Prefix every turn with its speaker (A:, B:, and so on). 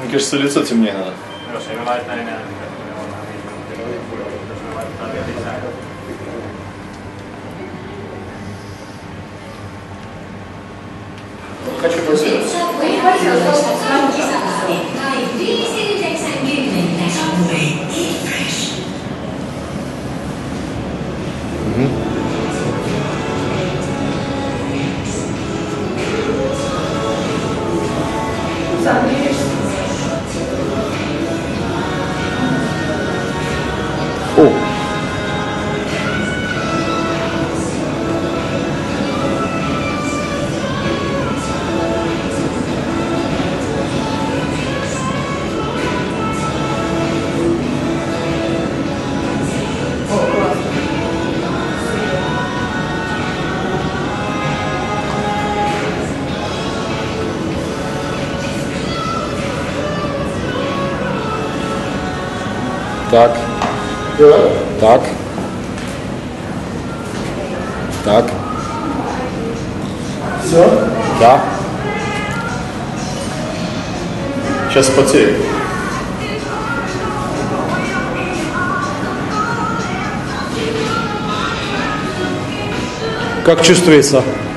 A: Мне кажется, лицо темнее надо.
B: Jos ei me laittaa enää, niin me ollaan niin pudotettu, jos me laittaa vielä lisää.
A: Хочу посмотреть.
C: О! Так. Так. Так.
A: Все?
C: Да.
A: Сейчас потею.
C: Как чувствуется?